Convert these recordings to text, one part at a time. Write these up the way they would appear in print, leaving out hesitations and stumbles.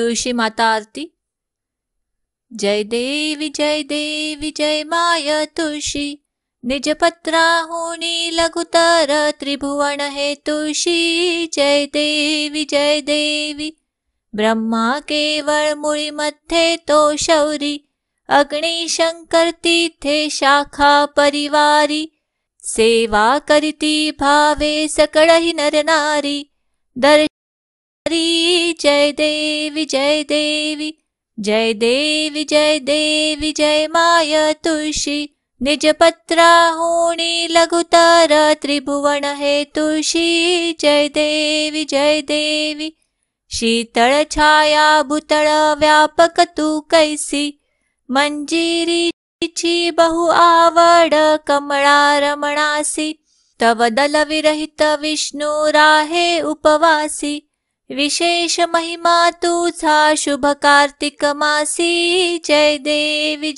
तुळशी माता आरती। जय देवी जय माय तुळशी, निजपत्राहुनी लघुतर त्रिभुवन हे तुळशी। जय देवी ब्रह्मा केवळ मुळी मध्ये तो शौरी, अग्नि शंकर तिथे शाखा परिवारी। सेवा करिती भावे सकळहि नर नारी, दर्शनारी जय देवी जय माय तुळशी, निजपत्राहुनी लघुतर त्रिभुवन हे तुळशी। जय देवी शीतळ छाया भूतळ व्यापक तू कैसी, मंजिरीची बहु आवड कमळा रमणासी। तव दल विरहित विष्णू राहे उपवासी, विशेष महिमा तुझा शुभ कार्तिक मासी। जय देवी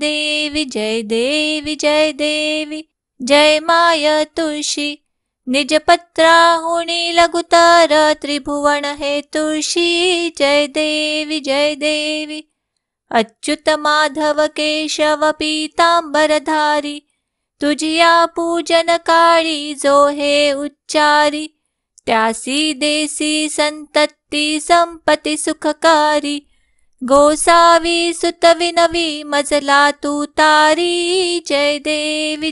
जय माय तुळशी, निजपत्राहुनी लघुतर त्रिभुवन हे तुळशी। जय देवी अच्युत माधव केशव पीतांबरधारी, तुझिया पूजन काळी जो हे उच्चारी। त्यासी देसी संतती संपत्ती सुखकारी, गोसावी सुत विनवी मजला तू तारी। जय देवी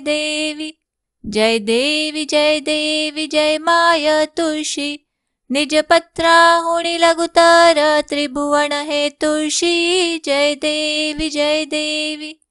जय माय तुळशी, निजपत्राहुनी लघुतर त्रिभुवन हे तुळशी। जय देवी